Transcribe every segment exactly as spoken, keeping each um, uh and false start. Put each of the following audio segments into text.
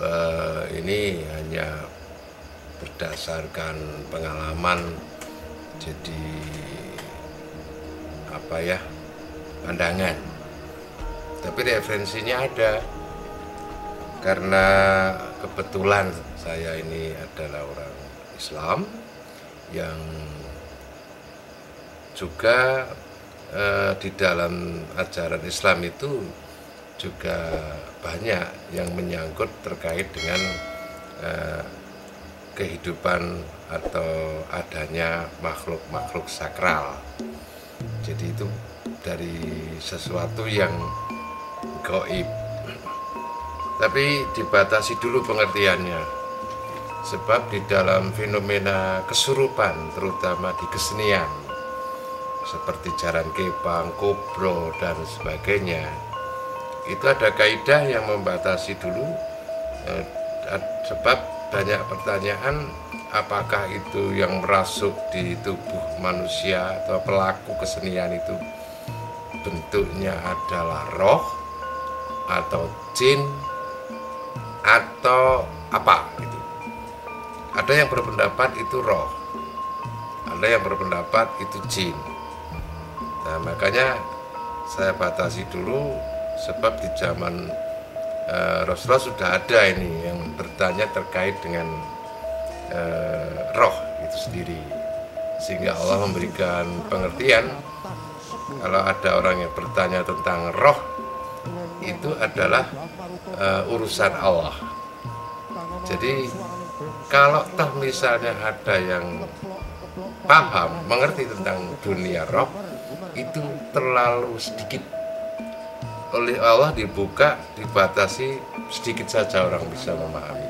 eh, ini hanya berdasarkan pengalaman, jadi apa ya, pandangan, tapi referensinya ada. Karena kebetulan saya ini adalah orang Islam yang juga eh, di dalam ajaran Islam itu juga banyak yang menyangkut terkait dengan eh, kehidupan atau adanya makhluk-makhluk sakral. Jadi itu dari sesuatu yang gaib, tapi dibatasi dulu pengertiannya. Sebab di dalam fenomena kesurupan, terutama di kesenian seperti jaran kepang, kobro dan sebagainya, itu ada kaidah yang membatasi dulu. eh, sebab banyak pertanyaan, apakah itu yang merasuk di tubuh manusia atau pelaku kesenian itu bentuknya adalah roh atau jin atau apa gitu. Ada yang berpendapat itu roh, ada yang berpendapat itu jin. Nah, makanya saya batasi dulu, sebab di zaman uh, Rasulullah sudah ada ini yang bertanya terkait dengan uh, roh itu sendiri, sehingga Allah memberikan pengertian kalau ada orang yang bertanya tentang roh, itu adalah uh, urusan Allah. Jadi kalau toh misalnya ada yang paham, mengerti tentang dunia roh, itu terlalu sedikit. Oleh Allah dibuka, dibatasi, sedikit saja orang bisa memahami.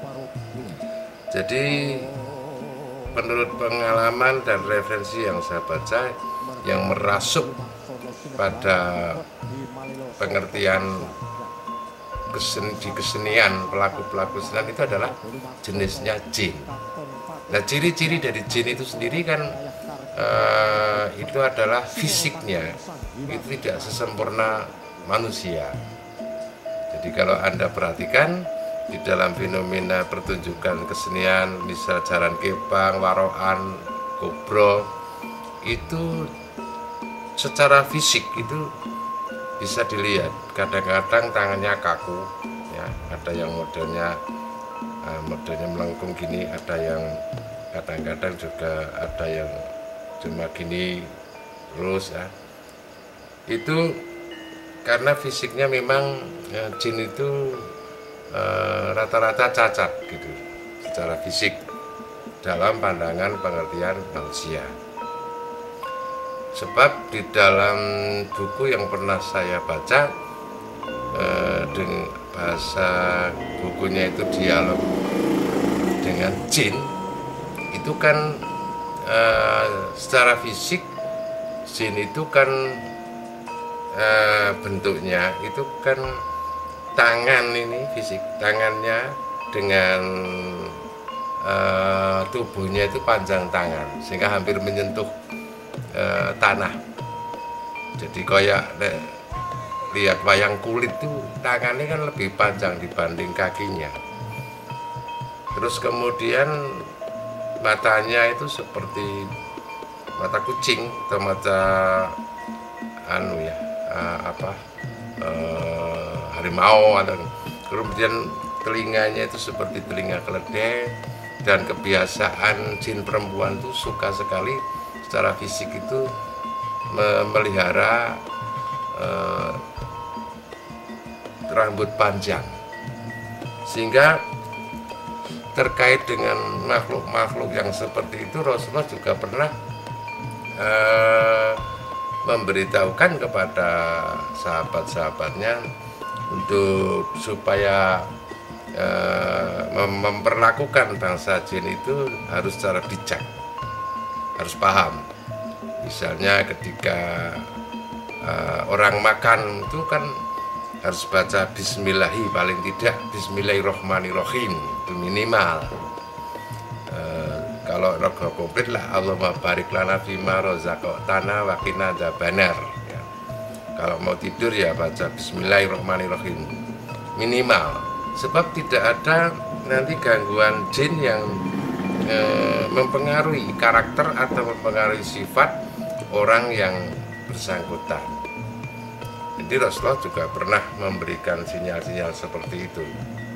Jadi menurut pengalaman dan referensi yang saya baca, yang merasuk pada pengertian kesen, di kesenian, pelaku-pelaku kesenian itu adalah jenisnya jin. Nah, ciri-ciri dari jin itu sendiri kan uh, itu adalah fisiknya itu tidak sesempurna manusia. Jadi kalau Anda perhatikan di dalam fenomena pertunjukan kesenian, misal jaran kepang, waroan, kobro, itu secara fisik itu bisa dilihat. Kadang-kadang tangannya kaku, ya, ada yang modelnya uh, modelnya melengkung gini, ada yang kadang-kadang juga ada yang cuma gini terus, ya. Itu karena fisiknya memang ya, jin itu uh, rata-rata cacat gitu secara fisik dalam pandangan pengertian manusia. Sebab di dalam buku yang pernah saya baca, eh, dengan bahasa bukunya itu dialog dengan jin, itu kan eh, secara fisik jin itu kan eh, bentuknya itu kan tangan, ini fisik tangannya dengan eh, tubuhnya itu panjang tangan sehingga hampir menyentuh Eh, tanah. Jadi kayak eh, lihat wayang kulit tuh tangannya kan lebih panjang dibanding kakinya. Terus kemudian matanya itu seperti mata kucing atau mata anu ya eh, apa eh, harimau, atau kemudian telinganya itu seperti telinga keledai. Dan kebiasaan jin perempuan tuh suka sekali secara fisik itu memelihara eh, rambut panjang, sehingga terkait dengan makhluk-makhluk yang seperti itu Rasulullah juga pernah eh, memberitahukan kepada sahabat-sahabatnya untuk supaya eh, mem memperlakukan bangsa jin itu harus secara bijak, harus paham. Misalnya ketika uh, orang makan itu kan harus baca bismillahi, paling tidak bismillahirrohmanirrohim, itu minimal. Uh, kalau rogo komplit lah Allahumma barik lana fima rozaqtana wa qina adzabannar, ya. Kalau mau tidur ya baca bismillahirrohmanirrohim minimal. sebab tidak ada nanti gangguan jin yang e, mempengaruhi karakter atau mempengaruhi sifat orang yang bersangkutan. Jadi Rasulullah juga pernah memberikan sinyal-sinyal seperti itu.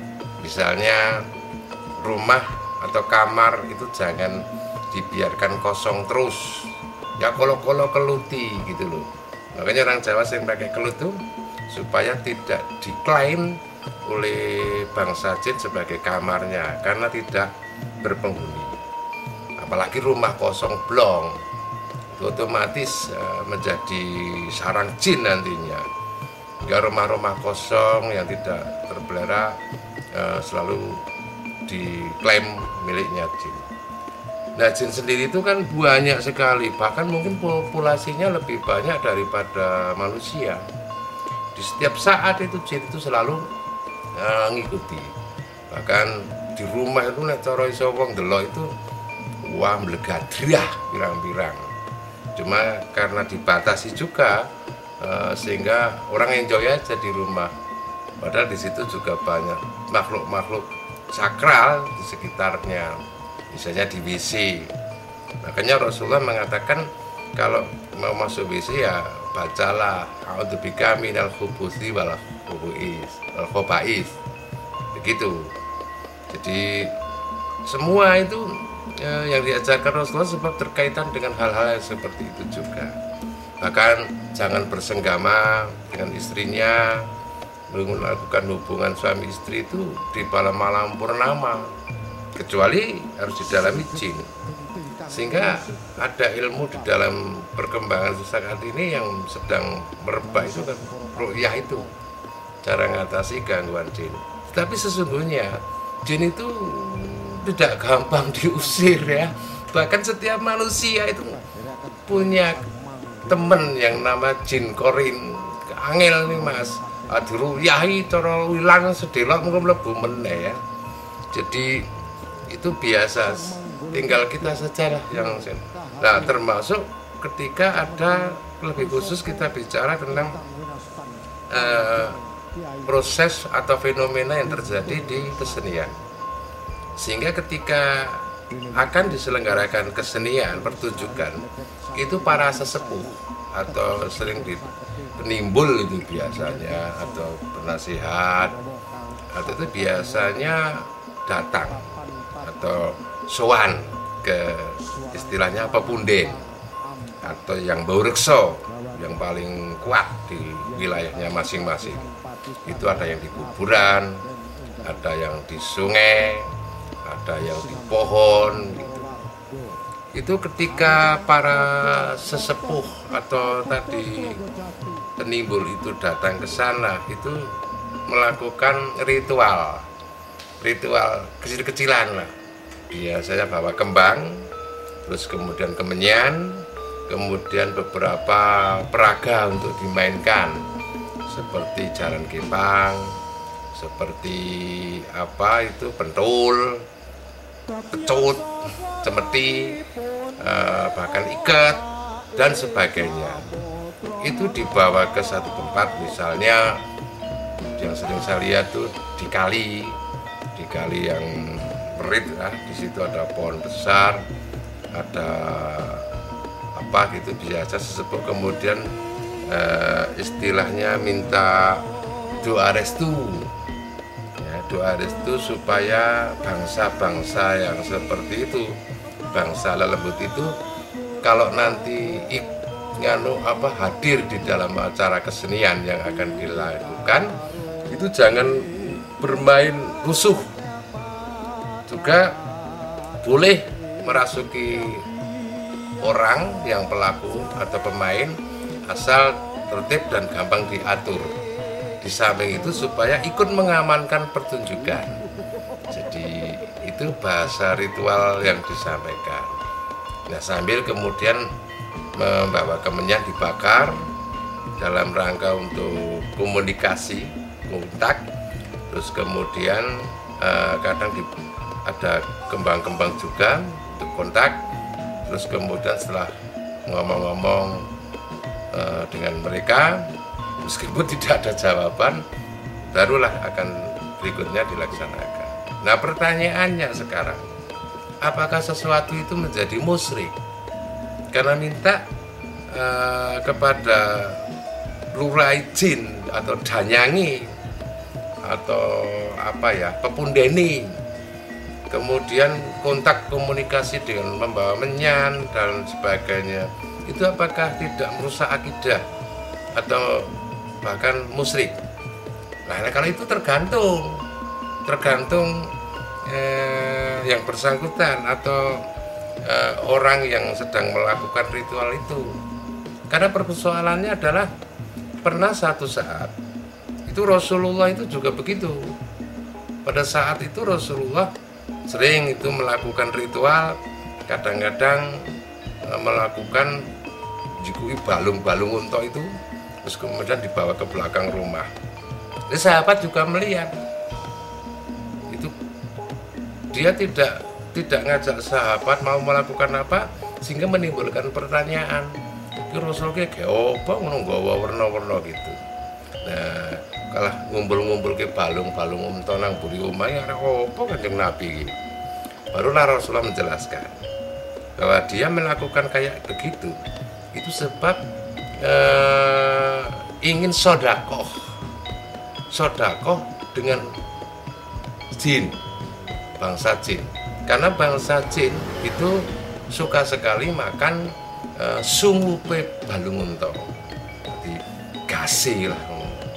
Misalnya rumah atau kamar itu jangan dibiarkan kosong terus, ya kolo-kolo keluti gitu loh. Makanya orang Jawa sering pakai kelut tuh supaya tidak diklaim oleh bangsa jin sebagai kamarnya karena tidak berpenghuni. Apalagi rumah kosong blong itu otomatis uh, menjadi sarang jin nantinya. Ya rumah-rumah kosong yang tidak terpelihara uh, selalu diklaim miliknya jin. Nah, jin sendiri itu kan banyak sekali, bahkan mungkin populasinya lebih banyak daripada manusia. Di setiap saat itu jin itu selalu uh, ngikuti. Bahkan di rumah itu nek cara iso wong delok itu wah mlegadrah pirang-pirang. Cuma karena dibatasi juga uh, sehingga orang enjoy aja di rumah. Padahal di situ juga banyak makhluk-makhluk sakral di sekitarnya. Misalnya di W C. Makanya Rasulullah mengatakan kalau mau masuk W C ya bacalah a'udzubika minal khubuthi wal khubuis wal khobais. Begitu. Jadi semua itu eh, yang diajarkan Rasulullah sebab terkaitan dengan hal-hal yang seperti itu juga. Bahkan jangan bersenggama dengan istrinya, melakukan hubungan suami istri itu di malam-malam purnama, kecuali harus didalami jin. Sehingga ada ilmu di dalam perkembangan saat ini yang sedang merebak itu kan ru'yah itu, cara mengatasi gangguan jin. Tapi sesungguhnya jin itu tidak gampang diusir ya. Bahkan setiap manusia itu punya temen yang nama jin korin. Angel nih mas, diru'yahi cara wilang sedelok mungkin mlebu meneh ya. Jadi itu biasa, tinggal kita saja lah yang nah termasuk ketika ada lebih khusus kita bicara tentang uh, proses atau fenomena yang terjadi di kesenian, sehingga ketika akan diselenggarakan kesenian pertunjukan itu para sesepuh atau sering di penimbul itu biasanya atau penasihat atau itu biasanya datang atau sowan ke istilahnya apa punden atau yang bau rekso yang paling kuat di wilayahnya masing-masing. Itu ada yang di kuburan, ada yang di sungai, ada yang di pohon gitu. Itu ketika para sesepuh atau tadi penimbul itu datang ke sana itu melakukan ritual ritual kecil-kecilan lah. Biasanya bawa kembang, terus kemudian kemenyan, kemudian beberapa peraga untuk dimainkan seperti jaran kepang, seperti apa itu pentul, pecut, cemeti, eh, bahkan ikat dan sebagainya. Itu dibawa ke satu tempat, misalnya yang sering saya lihat tuh di kali, di kali yang merit ya, di situ ada pohon besar, ada apa gitu biasa sesepuh kemudian eh, istilahnya minta doa restu, ya, doa restu supaya bangsa-bangsa yang seperti itu, bangsa lelembut itu kalau nanti nganu apa hadir di dalam acara kesenian yang akan dilakukan itu jangan bermain rusuh, juga boleh merasuki orang yang pelaku atau pemain asal tertib dan gampang diatur. Di samping itu supaya ikut mengamankan pertunjukan. Jadi itu bahasa ritual yang disampaikan. Nah sambil kemudian membawa kemenyan dibakar dalam rangka untuk komunikasi, kontak. Terus kemudian eh, kadang di, ada kembang-kembang juga untuk kontak. Terus kemudian setelah ngomong-ngomong eh, dengan mereka, meskipun tidak ada jawaban, barulah akan berikutnya dilaksanakan. Nah pertanyaannya sekarang, apakah sesuatu itu menjadi musyrik karena minta uh, kepada lurai jin atau danyangi atau apa ya, pepundeni, kemudian kontak komunikasi dengan membawa menyan dan sebagainya, itu apakah tidak merusak akidah atau bahkan musyrik? Nah kalau itu tergantung tergantung eh, yang bersangkutan atau eh, orang yang sedang melakukan ritual itu. Karena persoalannya adalah pernah satu saat itu Rasulullah itu juga begitu. Pada saat itu Rasulullah sering itu melakukan ritual, kadang-kadang eh, melakukan jikui balung-balung unta itu, terus kemudian dibawa ke belakang rumah. Jadi sahabat juga melihat itu, dia tidak tidak ngajak sahabat mau melakukan apa sehingga menimbulkan pertanyaan. Ki Rasul ki ge opo ngono nggawa werna-werna gitu. Nah, kalah ngumpul-ngumpul ke balung-balung unta nang buri omah ya opo Kanjeng Nabi iki. Barulah Rasulullah menjelaskan bahwa dia melakukan kayak begitu itu sebab eh, ingin sodakoh sodakoh dengan jin, bangsa jin. Karena bangsa jin itu suka sekali makan e, sungupe balung unta, jadi gasih lah,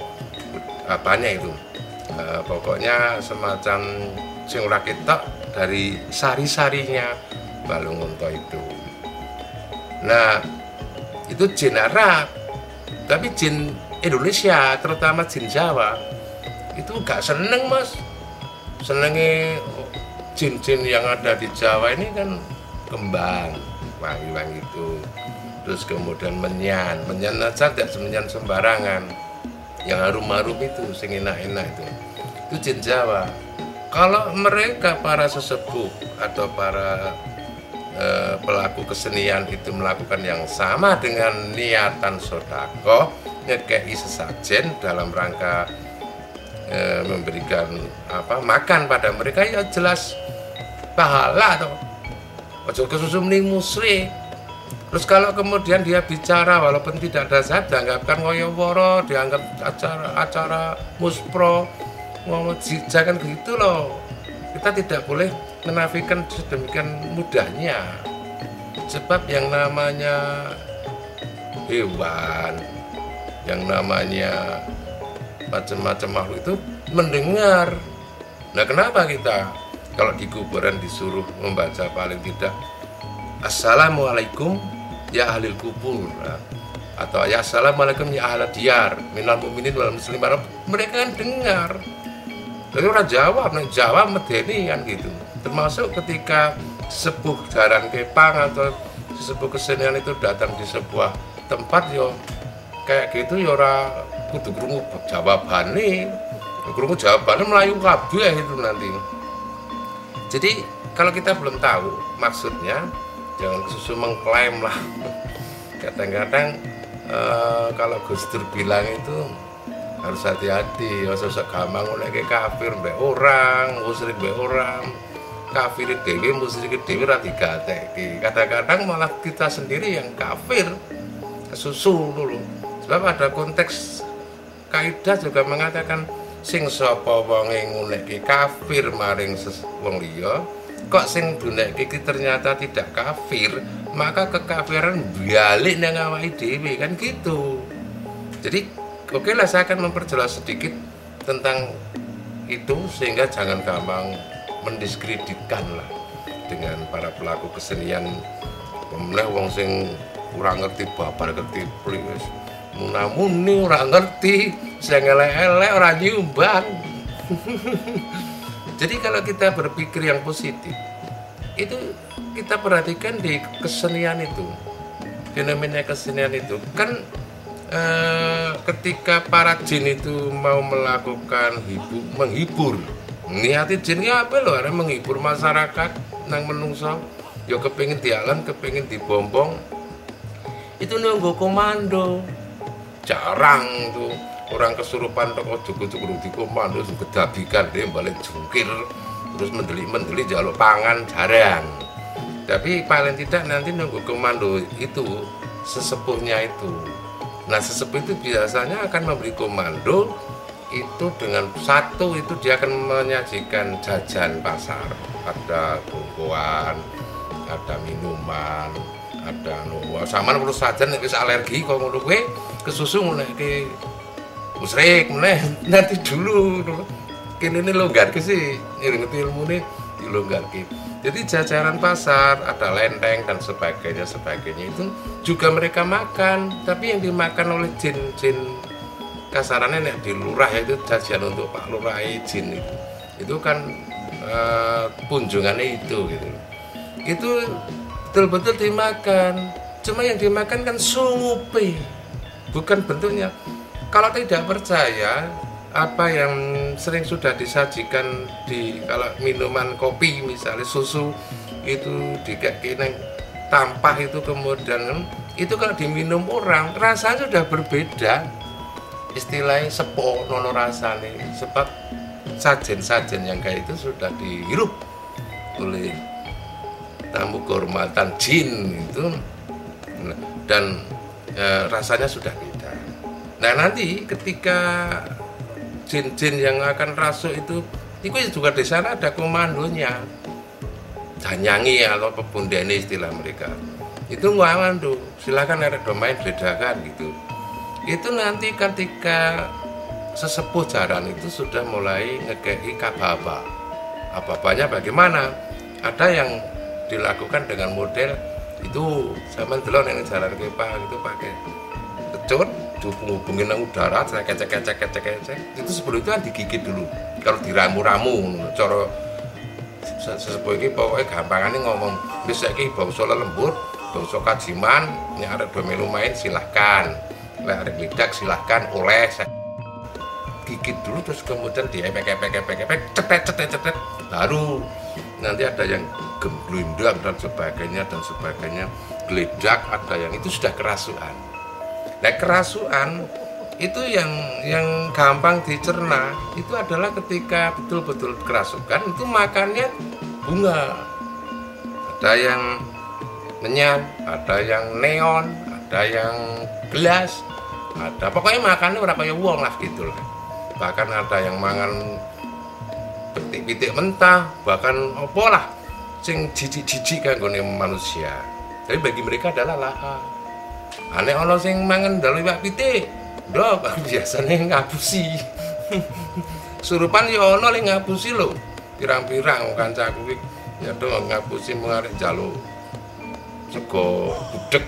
apanya itu, e, pokoknya semacam sing ora ketok dari sari-sarinya balung unta itu. Nah itu jin Arab, tapi jin Indonesia, terutama jin Jawa itu gak seneng mas. Senengnya jin-jin yang ada di Jawa ini kan kembang, wangi-wangi itu. Terus kemudian menyan, menyan aja tidak menyan sembarangan, yang harum-harum itu, sing enak-enak itu, itu jin Jawa. Kalau mereka para sesepuh atau para eh, pelaku kesenian itu melakukan yang sama dengan niatan sodako, ngekei sesajen dalam rangka e, memberikan apa makan pada mereka, ya jelas pahala atau ojo kesusu mending musyrik. Terus kalau kemudian dia bicara walaupun tidak ada zat, dianggapkan ngoyo-woro, dianggap acara-acara muspro, ngomong jangan gitu loh. Kita tidak boleh menafikan sedemikian mudahnya, sebab yang namanya hewan, yang namanya macam-macam makhluk itu mendengar. Nah kenapa kita kalau di kuburan disuruh membaca paling tidak Assalamualaikum ya ahlil kubur, atau ya Assalamualaikum ya ahlal diyar minal mu'minin wal muslimin, mereka kan dengar. Jadi orang Jawa, orang Jawa medeni kan gitu. Termasuk ketika sepuh jaran kepang atau sepuh kesenian itu datang di sebuah tempat, yo kayak gitu ya ora kudu krungu jawabane. Krungu jawabane melayu kabeh itu nanti. Jadi kalau kita belum tahu maksudnya, jangan susu mengklaim lah. Kadang-kadang eh, kalau Gus Dur bilang itu harus hati-hati, ya sosok gampang oleh kafir mbek orang, musyrik mbek orang. Kafir dhewe, musyrik dhewe ra digateki. Kadang-kadang malah kita sendiri yang kafir. Susu dulu. Sebab ada konteks kaidah juga mengatakan sing sapa wonge ngunekke kafir maring wong liya, kok sing dunekke ternyata tidak kafir, maka kekafiran balik nang awake dhewe kan gitu. Jadi oke lah, saya akan memperjelas sedikit tentang itu sehingga jangan gampang mendiskreditkan lah dengan para pelaku kesenian. Pemleh wong sing ora ngerti babar ngerti plis munamuni ora ngerti, sing elek-elek ora nyumbang. Jadi kalau kita berpikir yang positif, itu kita perhatikan di kesenian itu, fenomena kesenian itu kan eh, ketika para jin itu mau melakukan hibu, menghibur, niati jinnya apa loh, ada menghibur masyarakat nang menungso, yo kepengin dialan, kepengin dibombong, itu nunggu komando. Jarang tuh orang kesurupan toko cukup-cukup di komando kedabikan dia balik jungkir terus mendeli-mendeli jaluk pangan jarang. Tapi paling tidak nanti nunggu komando itu sesepuhnya itu. Nah sesepuh itu biasanya akan memberi komando itu dengan satu itu dia akan menyajikan jajan pasar, ada bungkuan, ada minuman, ada nuwa sama perlu saja nek wis alergi kok ngono kuwi kesusu nek ke musrik meneh nanti dulu kene ini longgar ke sih ngerti ilmune dilonggarke. Jadi jajaran pasar ada lenteng dan sebagainya sebagainya itu juga mereka makan, tapi yang dimakan oleh jin-jin kasarannya nek di lurah itu jajan untuk Pak Lurah jin itu itu kan uh, kunjungannya itu gitu itu betul-betul dimakan, cuma yang dimakan kan sungupe bukan bentuknya. Kalau tidak percaya apa yang sering sudah disajikan di kalau minuman kopi misalnya susu itu dikasih tampah itu kemudian itu kalau diminum orang rasanya sudah berbeda, istilahnya sepo nono rasane sebab sajen-sajen yang kayak itu sudah dihirup oleh tamu kehormatan jin itu dan e, rasanya sudah beda. Nah nanti ketika jin-jin yang akan rasuk itu itu juga di sana ada komandonya janyangi atau pebundene istilah mereka itu ngawan tuh silakan ada domain bedakan gitu. Itu nanti ketika sesepuh jaran itu sudah mulai ngekei kababa. Apa-apanya bagaimana? Ada yang dilakukan dengan model itu zaman dulu yang jalan kepa itu pakai kecut dihubungin dengan udara cek cek cek cek cek cek itu sebelum itu kan digigit dulu kalau diramu-ramu cara sesepuh ini pokoknya gampangannya ngomong bisa ini bangsa lembut bangsa kajiman yang ada dua melu main silahkan ada lidak silahkan oleh gigit dulu terus kemudian diepek-epek-epek-epek cetet-cetet-cetet baru nanti ada yang gemblundang dan sebagainya dan sebagainya geledak ada yang itu sudah kerasukan. Nah kerasukan itu yang yang gampang dicerna itu adalah ketika betul-betul kerasukan itu makannya bunga, ada yang menyan, ada yang neon, ada yang gelas, ada pokoknya makannya berapa ya uang lah gitu lah. Bahkan ada yang mangan pitik-pitik mentah, bahkan apa lah sing jijik-jijik kan gone manusia. Tapi bagi mereka adalah laha. Aneh ono sing mangan dalu iwak pitik. Ndok biasane ngapusi. Surupan ya ono ling ngapusi lho. Pirang-pirang kancaku kuwi ya do ngapusi mengarep jaluk sego budek.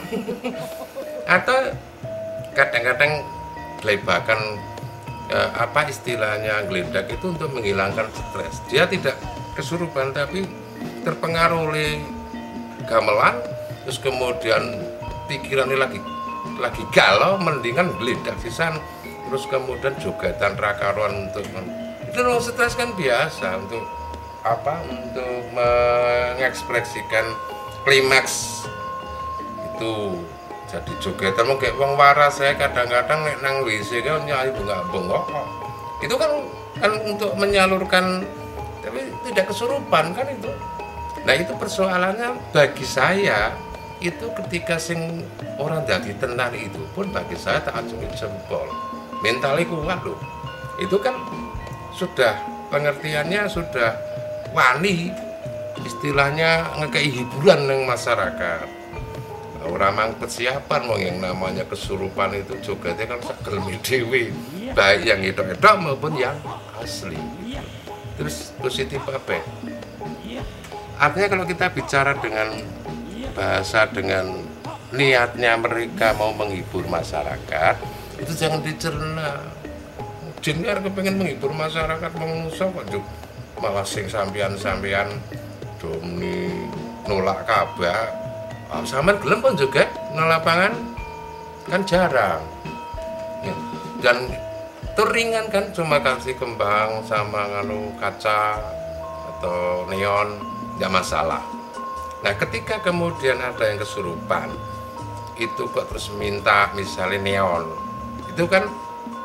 Atau kadang-kadang gelebakan eh, apa istilahnya geledak itu untuk menghilangkan stres. Dia tidak kesurupan tapi terpengaruh oleh gamelan terus kemudian pikirannya lagi lagi galau mendingan geledak sisan terus kemudian jogatan rakaruan untuk itu loh stres kan biasa untuk apa untuk mengekspresikan klimaks itu jadi jogatan mau kayak uang waras saya kadang-kadang nek nang W C kan nyanyi bengak-bengok itu kan kan untuk menyalurkan tapi tidak kesurupan kan itu. Nah itu persoalannya bagi saya itu ketika sing orang dadi tenan itu pun bagi saya tak acungi jempol mentalnya kuat loh itu kan sudah pengertiannya sudah wani istilahnya ngekei hiburan yang masyarakat orang mang persiapan mau yang namanya kesurupan itu jogetnya kan segelmi dewi baik yang edok-edok maupun yang asli terus positif apa artinya kalau kita bicara dengan bahasa dengan niatnya mereka mau menghibur masyarakat itu jangan dicerna jin kan kepengen menghibur masyarakat mengusah kok malah sing sampian-sampian doni nolak kabah oh, sama gelem pun juga nolapangan kan jarang ya. Dan itu ringan kan cuma kasih kembang sama nganu kaca atau neon nggak masalah. Nah ketika kemudian ada yang kesurupan itu kok terus minta misalnya neon itu kan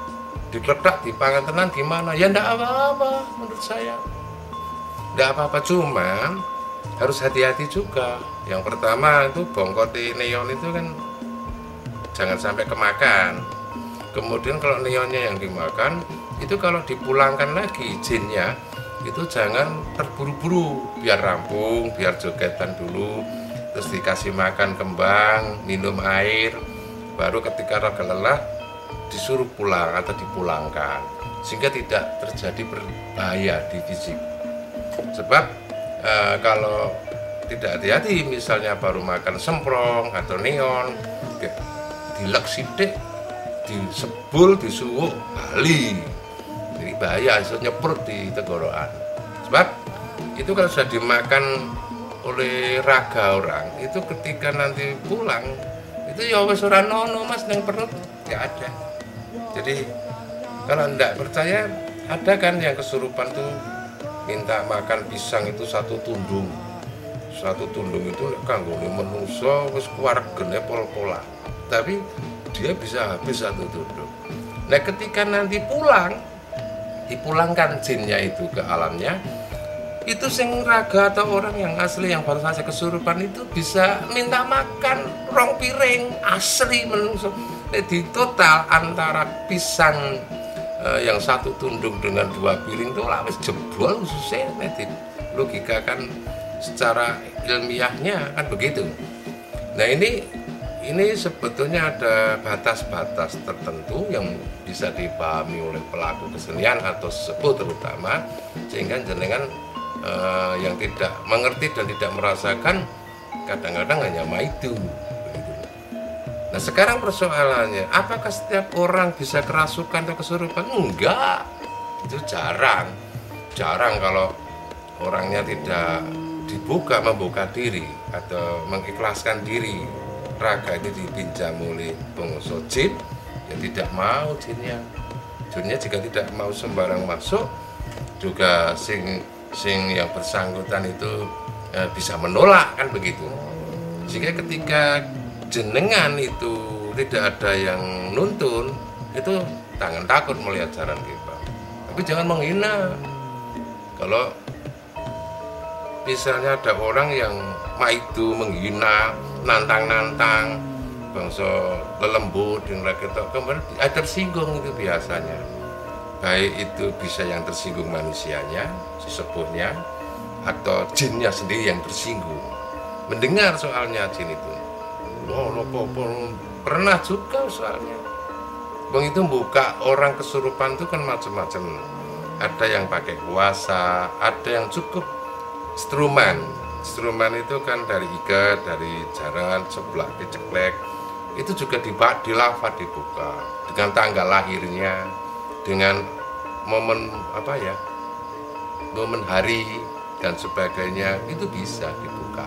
dikledak dipangan tenan gimana? Ya ndak apa-apa menurut saya. Ndak apa-apa, cuma harus hati-hati juga. Yang pertama itu bongkoti neon itu kan jangan sampai kemakan. Kemudian kalau neonnya yang dimakan itu kalau dipulangkan lagi jinnya itu jangan terburu-buru, biar rampung, biar jogetan dulu, terus dikasih makan kembang, minum air, baru ketika raga lelah disuruh pulang atau dipulangkan, sehingga tidak terjadi berbahaya di fisik. Sebab e, kalau tidak hati-hati, misalnya baru makan semprong atau neon, dilek sidik, disebul, disuwuk, bali, jadi bahaya, bisa nyeprut di tenggorokan. Sebab itu kalau sudah dimakan oleh raga orang, itu ketika nanti pulang itu ya wis ora nono mas nang perut, ya ada. Jadi kalau ndak percaya, ada kan yang kesurupan tuh minta makan pisang itu satu tundung, satu tundung itu kanggo menungso wis kuwargene pol-pola, tapi dia bisa habis satu tundung. Nah ketika nanti pulang, dipulangkan jinnya itu ke alamnya, itu sing raga atau orang yang asli yang baru saja kesurupan itu bisa minta makan rong piring asli menungso. Jadi total antara pisang eh, yang satu tundung dengan dua piring itu lah wis jebol susah. Jadi logika kan secara ilmiahnya kan begitu. Nah ini ini sebetulnya ada batas-batas tertentu yang bisa dipahami oleh pelaku kesenian atau sesepuh terutama, sehingga jenengan Uh, yang tidak mengerti dan tidak merasakan kadang-kadang hanya maidu. Nah sekarang persoalannya, apakah setiap orang bisa kerasukan atau kesurupan? Enggak, itu jarang. Jarang kalau orangnya tidak dibuka, membuka diri atau mengikhlaskan diri. Raga itu dipinjam oleh pengusaha jin, ya tidak mau jinnya. Jinnya jika tidak mau sembarang masuk, juga sing sing yang bersangkutan itu eh, bisa menolak kan begitu. Jika ketika jenengan itu tidak ada yang nuntun, itu jangan takut melihat jalan kita, tapi jangan menghina. Kalau misalnya ada orang yang maidu menghina, nantang-nantang bangsa lelembut yang rakyat, kemudian ada tersinggung itu biasanya. Baik itu bisa yang tersinggung manusianya, sesepuhnya, atau jinnya sendiri yang tersinggung. Mendengar soalnya jin itu, oh, lopo, pernah juga soalnya. Bang itu buka orang kesurupan itu kan macam-macam. Ada yang pakai kuasa, ada yang cukup instrumen. Instrumen itu kan dari ikat, dari jaran, seblak, diceklek. Itu juga dibak, dilafat, dibuka dengan tanggal lahirnya, dengan momen apa ya, momen hari dan sebagainya, itu bisa dibuka.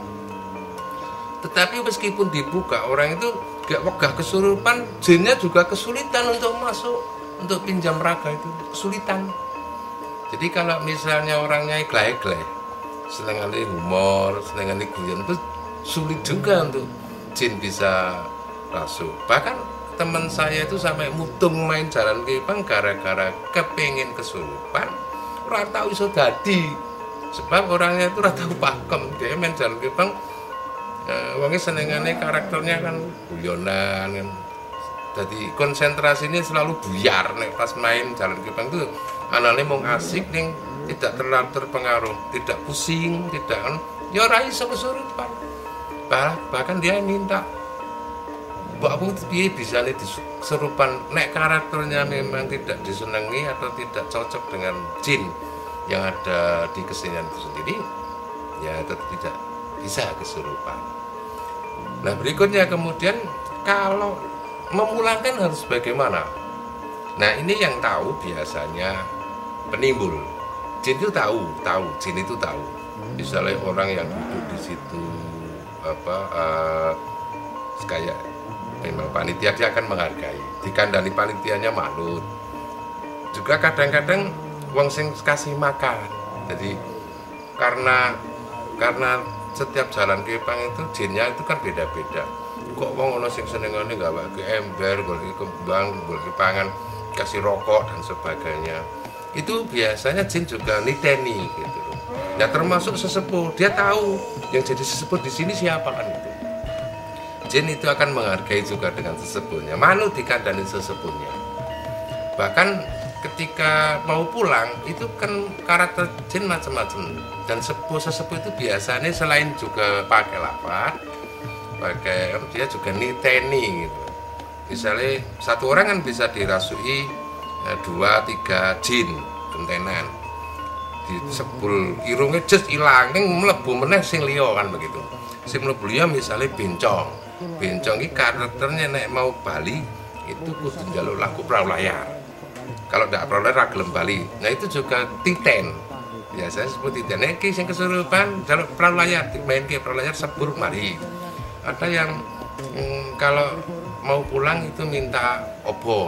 Tetapi meskipun dibuka, orang itu gak wegah kesurupan, jinnya juga kesulitan untuk masuk, untuk pinjam raga itu kesulitan. Jadi kalau misalnya orangnya ikhlas-ikhlas, senengane humor, senengane guyon, itu sulit juga untuk jin bisa masuk. Bahkan teman saya itu sampai mutung main jalan kepang gara-gara kepingin kesurupan, ora tau iso dadi. Sebab orangnya itu ora tau pakem, dia main jalan kepang eh, wonge senengane karakternya kan guyonan kan. Jadi konsentrasinya selalu buyar nek pas main jalan kepang itu anane mung asik ning tidak terlalu terpengaruh, tidak pusing, tidak kan ya ora iso kesurupan. Bah, bahkan dia minta, Mbak aku piye bisa nih kesurupan nek karakternya memang tidak disenangi atau tidak cocok dengan jin yang ada di kesenian itu sendiri, ya tetap tidak bisa kesurupan. Nah berikutnya kemudian kalau memulangkan harus bagaimana? Nah ini yang tahu biasanya penimbul. Jin itu tahu, tahu, jin itu tahu. Misalnya orang yang duduk di situ apa uh, kayak memang panitia, dia akan menghargai, dikandani panitianya manut. Juga kadang-kadang wong sing kasih makan. Jadi karena karena setiap jalan kepang itu jinnya itu kan beda-beda. Kok wong ono sing senengane gawe ember, golek kembang, golek pangan. kasih rokok dan sebagainya. Itu biasanya jin juga niteni gitu loh. Nah termasuk sesepuh, dia tahu yang jadi sesepuh di sini siapa kan itu. Jin itu akan menghargai juga dengan sesepuhnya, manut dikandani sesepuhnya. Bahkan ketika mau pulang itu kan karakter jin macam-macam, dan sepuh sesepuh itu biasanya selain juga pakai lafaz, pakai dia juga niteni gitu. Misalnya satu orang kan bisa dirasui eh, dua tiga jin gentenan, disebul irungnya just ilangin mlebu meneh sing liya kan begitu. Sing mlebu liya misalnya bencong, bencong ini karakternya nek mau bali itu kudu njaluk lagu perahu layar. Kalau tidak perahu layar gelem bali. Nah itu juga titen. Biasanya seperti titen. Nek sing kesurupan njaluk perahu layar, main ke perahu layar sebur mari. Ada yang hmm, kalau mau pulang itu minta obor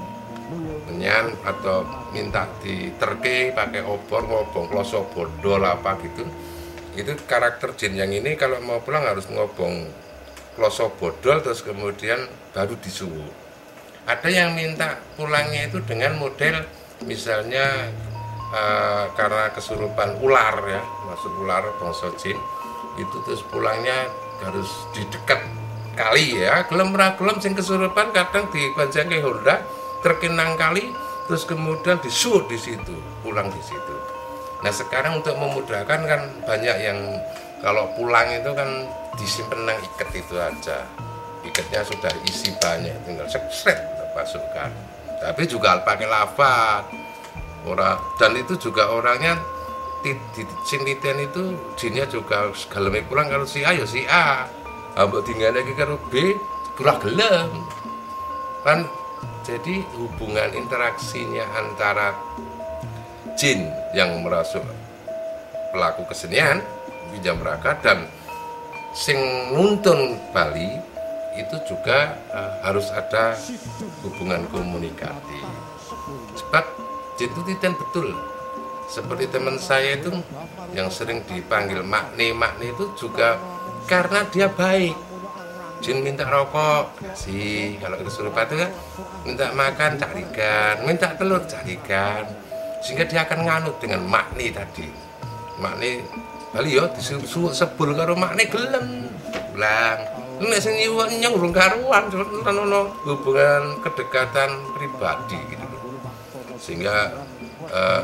menyan atau minta diterke pakai obor ngobong kloso bodol apa gitu. Itu karakter jin yang ini kalau mau pulang harus ngobong kloso bodol terus kemudian baru disuwun. Ada yang minta pulangnya itu dengan model misalnya uh, karena kesurupan ular ya, masuk ular bangsa jin itu, terus pulangnya harus di dekat kali ya, gelem ra gelem sing kesurupan kadang dibanjangke Honda terkenang kali terus kemudian disuwut di situ, pulang di situ. Nah sekarang untuk memudahkan kan banyak yang kalau pulang itu kan disimpan nang iket itu aja, iketnya sudah isi banyak, tinggal sek-sek masukkan. Tapi juga pakai lafaz orang, dan itu juga orangnya di, di sing titen itu jinnya juga galeme pulang kalau si A ya si A, ambek tinggal lagi karo B kurang gelem kan. Jadi hubungan interaksinya antara jin yang merasuk pelaku kesenian pinjam raka dan sing nuntun Bali itu juga uh, harus ada hubungan komunikasi. Sebab jin itu titen betul. Seperti teman saya itu yang sering dipanggil makne, makne itu juga karena dia baik. Jin minta rokok, kasih. Kalau kesurupan itu kan minta makan, carikan. Minta telur, carikan. Sehingga dia akan nganut dengan makne tadi. Makne, bali ya disuruh sebul karo makne gelem. Pulang. Nek sing nyuwun urung karuan, ono hubungan kedekatan pribadi gitu. Sehingga eh,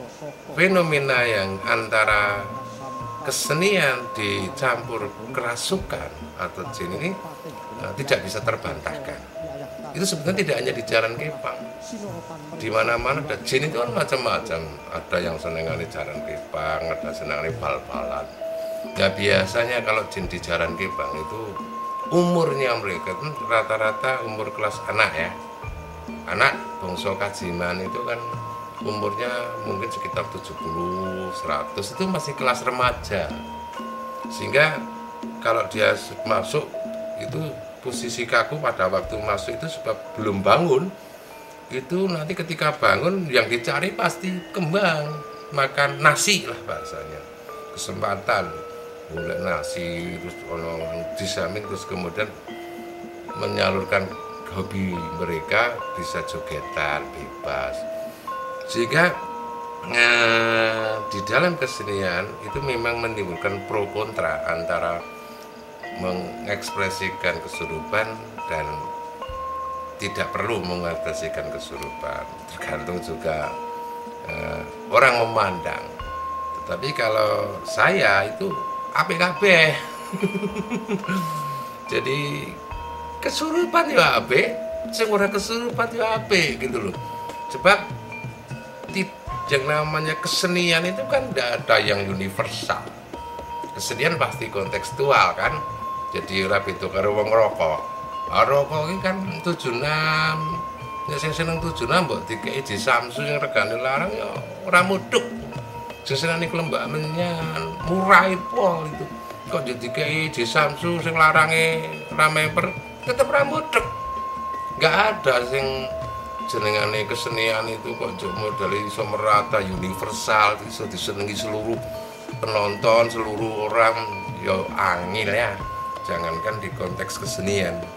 fenomena yang antara kesenian dicampur kerasukan atau jin ini uh, tidak bisa terbantahkan. Itu sebenarnya tidak hanya di Jaran Kepang, di mana-mana ada jin itu kan macam-macam. Ada yang senengane Jaran Kepang, ada senengane bal-balan. Ya biasanya kalau jin di Jaran Kepang itu umurnya mereka itu rata-rata umur kelas anak ya. Anak bangsa Kajiman itu kan umurnya mungkin sekitar tujuh puluh, seratus, itu masih kelas remaja. Sehingga kalau dia masuk itu posisi kaku pada waktu masuk itu sebab belum bangun, itu nanti ketika bangun yang dicari pasti kembang, makan nasi lah bahasanya. Kesempatan mulai nasi terus ono disamin terus kemudian menyalurkan hobi mereka, bisa jogetan bebas. Sehingga eh, di dalam kesenian itu memang menimbulkan pro kontra antara mengekspresikan kesurupan dan tidak perlu mengekspresikan kesurupan, tergantung juga eh, orang memandang. Tetapi kalau saya itu A P K B jadi kesurupan ya A P, sing ora kesurupan ya A P gitu loh. Sebab yang namanya kesenian itu kan tidak ada yang universal. Kesenian pasti kontekstual kan. Jadi ora beda karo wong rokok. Ah rokok iki kan tujuh enam. Nek sing seneng tujuh enam mbok dikeki di Samsu yang regane larang ya ora mudhuk. Sing seneng klembak menyan, murah pol itu. Kok jadi dikeki di Samsu sing larange rameper tetep ora mudhuk. Enggak ada sing jenengane kesenian itu kok modal iso merata universal, iso disenengi seluruh penonton, seluruh orang, ya angin ya. Jangankan di konteks kesenian,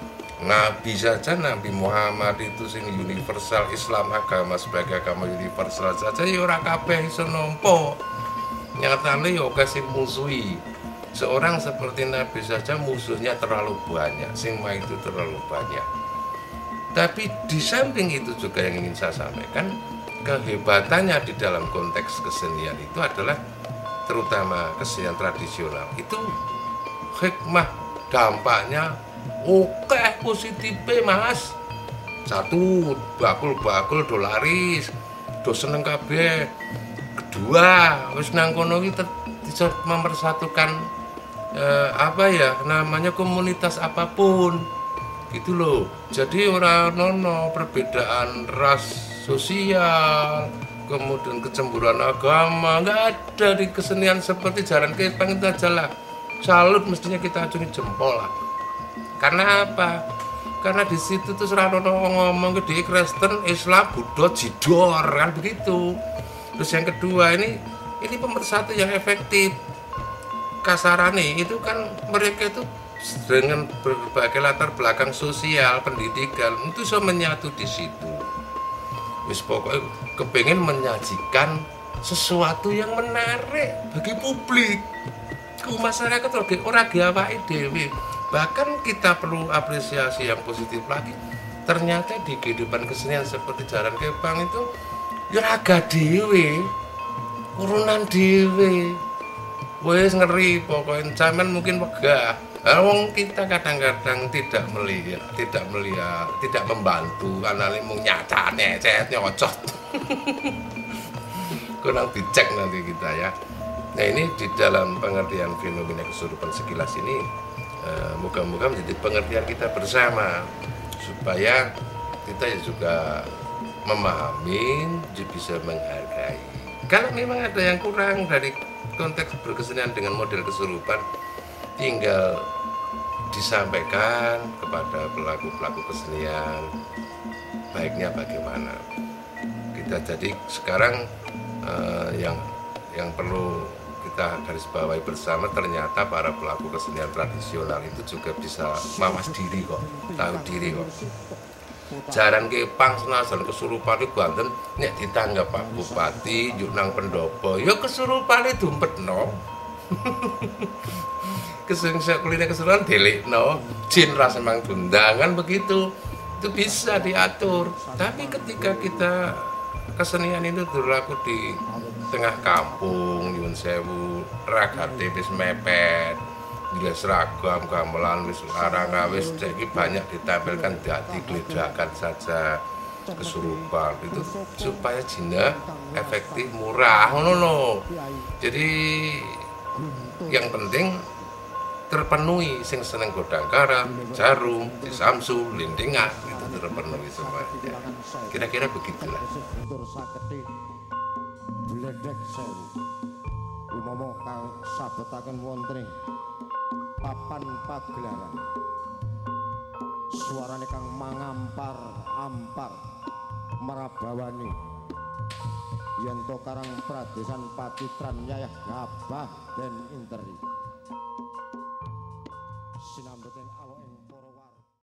Nabi saja, Nabi Muhammad itu sing universal, Islam agama sebagai agama universal saja ya ora kabeh iso nampa. Nyatane ya akeh sing musuhi. Seorang seperti Nabi saja musuhnya terlalu banyak, sing mah itu terlalu banyak. Tapi di samping itu juga yang ingin saya sampaikan, kehebatannya di dalam konteks kesenian itu adalah terutama kesenian tradisional itu hikmah dampaknya oke positifnya mas. Satu, bakul-bakul do laris, do seneng kabeh. Kedua, wis nang kono iki bisa mempersatukan eh, apa ya namanya komunitas apapun gitu loh. Jadi orang nono perbedaan ras sosial, kemudian kecemburuan agama nggak ada di kesenian seperti Jaran Kepang itu aja lah. Salut mestinya kita acungi jempol lah. Karena apa? Karena di situ tuh seranono ngomong gede Kristen, Islam, Buddha, Jidor kan begitu. Terus yang kedua ini ini pemersatu yang efektif. Kasarane itu kan mereka itu dengan berbagai latar belakang sosial, pendidikan itu bisa menyatu di situ. Wis pokoknya kepengen menyajikan sesuatu yang menarik bagi publik. Ku masyarakat lagi ora awake dhewe. Bahkan kita perlu apresiasi yang positif lagi. Ternyata di kehidupan kesenian seperti Jaran Kepang itu ya raga dhewe, urunan dhewe. Wes ngeri pokoknya zaman mungkin wegah. Wong kita kadang-kadang tidak melihat, tidak melihat, tidak membantu karena mau nyatane cet nyocot. Kurang dicek nanti kita ya. Nah ini di dalam pengertian fenomena kesurupan sekilas ini eh, moga-moga menjadi pengertian kita bersama supaya kita juga memahami, bisa menghargai. Kalau memang ada yang kurang dari konteks berkesenian dengan model kesurupan, tinggal disampaikan kepada pelaku-pelaku kesenian baiknya bagaimana. Kita jadi sekarang eh, yang yang perlu kita garis bawahi bersama, ternyata para pelaku kesenian tradisional itu juga bisa mawas diri kok, tahu diri kok. Jaran Kepang senajan kesurupan itu Banten nek ditanggap Pak Bupati yuk nang pendopo ya kesurupan itu dompetno. Kesengsa kuliner kesurupan delikno jin rasa mang tundangan begitu itu bisa diatur. Tapi ketika kita kesenian itu berlaku di tengah kampung nyuwun sewu ragate wis mepet gila seragam gamelan wis larang wis iki banyak ditampilkan dadi gledakan saja kesurupan itu supaya jinnya efektif murah ngono no. Jadi yang penting terpenuhi sing seneng godang karam, jarum, disamsu, lindingan itu terpenuhi semuanya. Kira-kira begitulah. Bledek sewu umama kang sabetaken wonten ing papan pagelaran suarane kang mangampar-ampar merabawani yen to karang pradesan Patitran Nyayah Gabah den Interi.